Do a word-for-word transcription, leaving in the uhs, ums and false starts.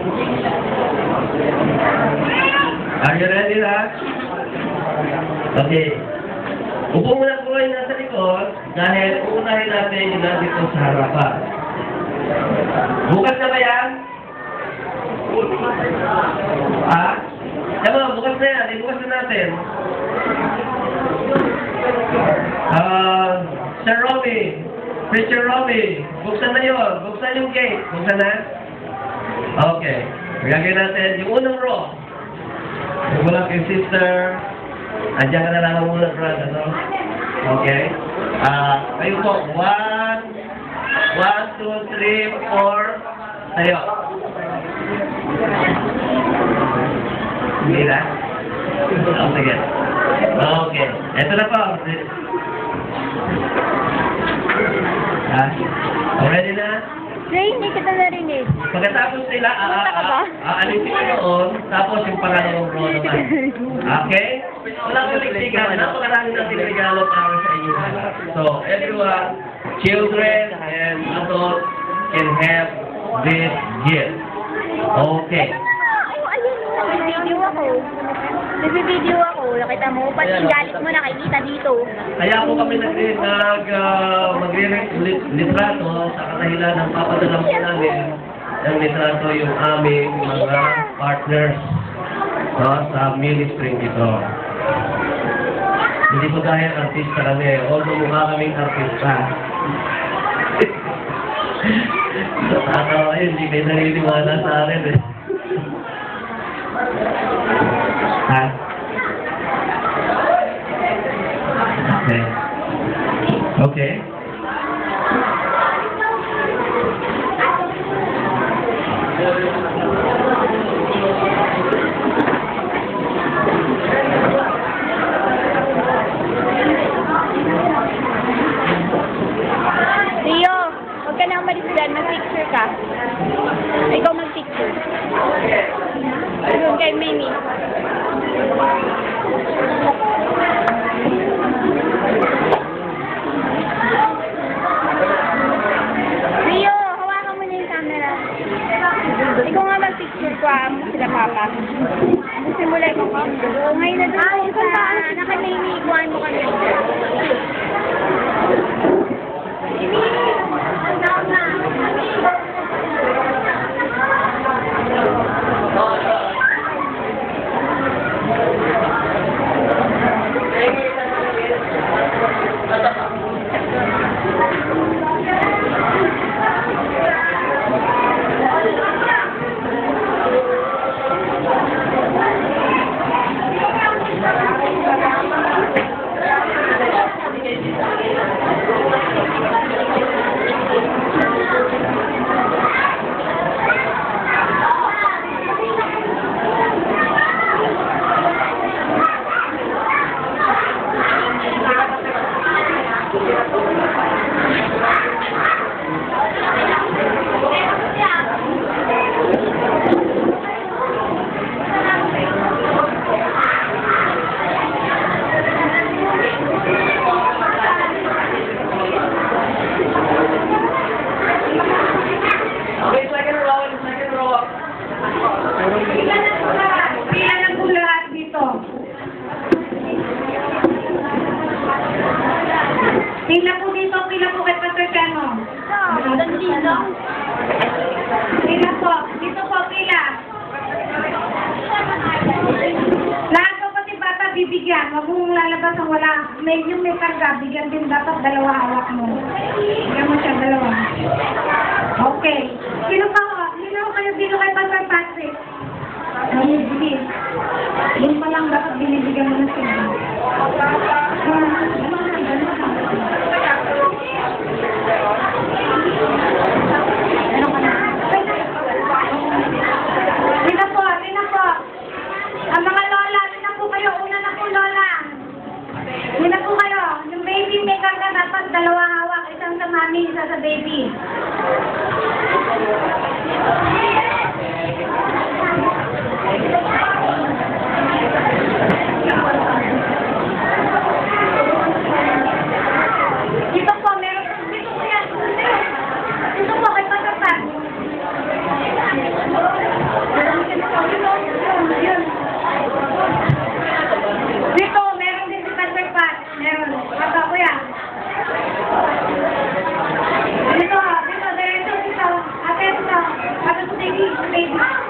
Are you ready na? Okay. Upo muna po kayo nasa likod dahil uunahin natin yung nandito sa harapan. Bukas na ba yan? Ha? Tama, bukas na yan. Bukas na natin. Uh, Sir Romy, Preacher Romy, buksan na yun. Buksan yung gate. Buksan na? Okay. Gagawin natin yung unang row. Yung wala kay sister. Andiyan ka na lang muna, brother, no? Okay. Ah, uh, kayo po. One, one, two, three, four. Tayo. Hindi na? Oh, sige. Okay. Ito na po. Ah, ready na? Ray, hindi kita narinig. Pagkatapos nila, aalisin ko noon, tapos yung pangalawang row naman. Okay? Wala ko ligtigan, napakarami natin regalo para sa inyo. So, everyone, children and adults can have this gift. Okay. Oh, ayun. Nag-video ako. Nag-video ako. Nakita mo, pati yung galit mo nakikita dito. Kaya po kami nag, nag uh, magre-litrato sa kadahilan ng papadala po namin ng litrato yung aming mga partners, no, sa ministry ito. Hindi po dahil artista kami, although mukha kaming artista. Sa tatawa yun, hindi kayo naniniwala sa akin eh. Ha? Okay. Okay. Rio, huwag ka na umalis dyan. Mag-picture ka. Ikaw mag-picture. Doon kay Mimi. Rio, hawakan mo na yung camera. Ikaw nga mag-picture ko, ah, sila papa. Simulay ko ka. Oo, ngayon na doon. Ay, kung paano naka-Mimi-iguan mo kami. Mimi! Down na! Pila po dito, pila po kay Pastor Cano. Dito. Pila po, dito po, pila. Lahat po pati bata bibigyan. Huwag mong lalabas ang wala. May yung may karga, bigyan din dapat dalawa hawak mo. Bigyan mo siya dalawa. Okay. Sino pa ko? Sino ko kayo dito kay Pastor Patrick? Mamibili. Yun pa lang dapat binibigyan mo na sila. Tina po, tina po. Ang mga lola, tina po kayo. Una na po, lola. Tina po kayo. Yung baby maker na dapat dalawa hawak. Isang sa mami, isa sa baby. baby.